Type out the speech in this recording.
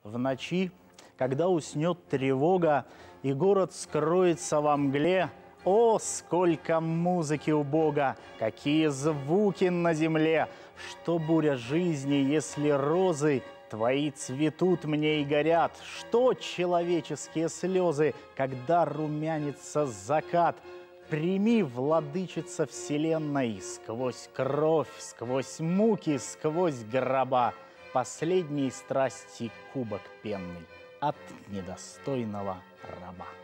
В ночи, когда уснет тревога, и город скроется во мгле, о, сколько музыки у Бога, какие звуки на земле! Что буря жизни, если розы твои цветут мне и горят? Что человеческие слезы, когда румянится закат? Прими, владычица вселенной, сквозь кровь, сквозь муки, сквозь гроба, последней страсти кубок пенный от недостойного раба.